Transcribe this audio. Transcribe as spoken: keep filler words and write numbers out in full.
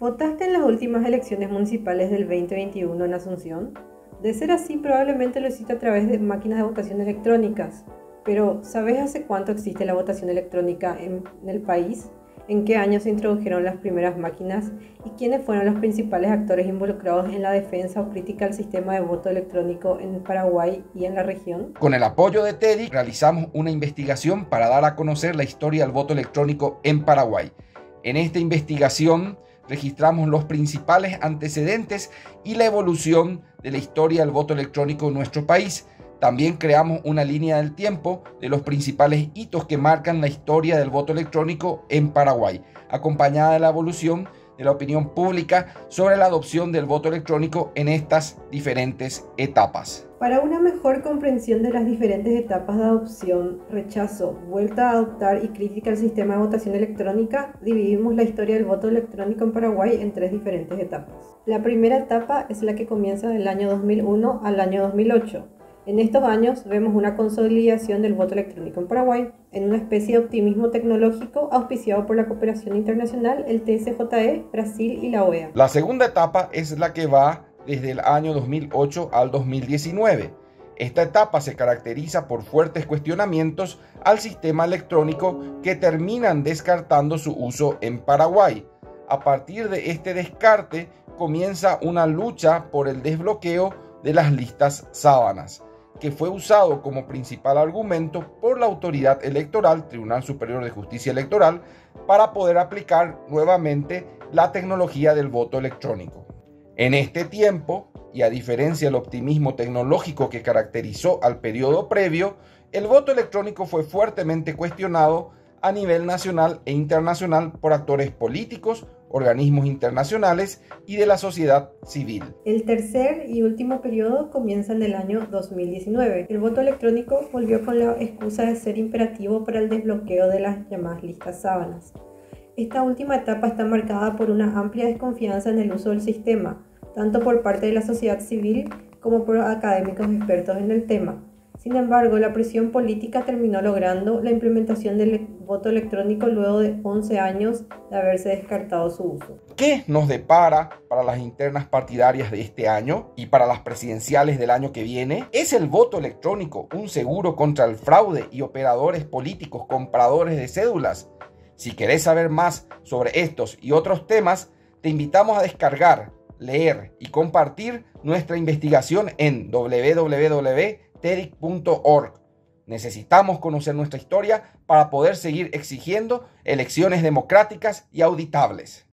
¿Votaste en las últimas elecciones municipales del veinte veintiuno en Asunción? De ser así, probablemente lo hiciste a través de máquinas de votación electrónicas. Pero, ¿sabes hace cuánto existe la votación electrónica en, en el país? ¿En qué año se introdujeron las primeras máquinas? ¿Y quiénes fueron los principales actores involucrados en la defensa o crítica al sistema de voto electrónico en Paraguay y en la región? Con el apoyo de TEDx realizamos una investigación para dar a conocer la historia del voto electrónico en Paraguay. En esta investigación registramos los principales antecedentes y la evolución de la historia del voto electrónico en nuestro país. También creamos una línea del tiempo de los principales hitos que marcan la historia del voto electrónico en Paraguay, acompañada de la evolución de la opinión pública sobre la adopción del voto electrónico en estas diferentes etapas. Para una mejor comprensión de las diferentes etapas de adopción, rechazo, vuelta a adoptar y crítica al sistema de votación electrónica, dividimos la historia del voto electrónico en Paraguay en tres diferentes etapas. La primera etapa es la que comienza del año dos mil uno al año dos mil ocho. En estos años vemos una consolidación del voto electrónico en Paraguay, en una especie de optimismo tecnológico auspiciado por la cooperación internacional, el T S J E, Brasil y la O E A. La segunda etapa es la que va desde el año dos mil ocho al dos mil diecinueve. Esta etapa se caracteriza por fuertes cuestionamientos al sistema electrónico que terminan descartando su uso en Paraguay. A partir de este descarte comienza una lucha por el desbloqueo de las listas sábanas, que fue usado como principal argumento por la autoridad electoral, Tribunal Superior de Justicia Electoral, para poder aplicar nuevamente la tecnología del voto electrónico. En este tiempo, y a diferencia del optimismo tecnológico que caracterizó al periodo previo, el voto electrónico fue fuertemente cuestionado a nivel nacional e internacional por actores políticos, organismos internacionales y de la sociedad civil. El tercer y último periodo comienza en el año dos mil diecinueve. El voto electrónico volvió con la excusa de ser imperativo para el desbloqueo de las llamadas listas sábanas. Esta última etapa está marcada por una amplia desconfianza en el uso del sistema, tanto por parte de la sociedad civil como por académicos expertos en el tema. Sin embargo, la presión política terminó logrando la implementación del voto electrónico luego de once años de haberse descartado su uso. ¿Qué nos depara para las internas partidarias de este año y para las presidenciales del año que viene? ¿Es el voto electrónico un seguro contra el fraude y operadores políticos compradores de cédulas? Si querés saber más sobre estos y otros temas, te invitamos a descargar, leer y compartir nuestra investigación en w w w punto tedic punto org. Necesitamos conocer nuestra historia para poder seguir exigiendo elecciones democráticas y auditables.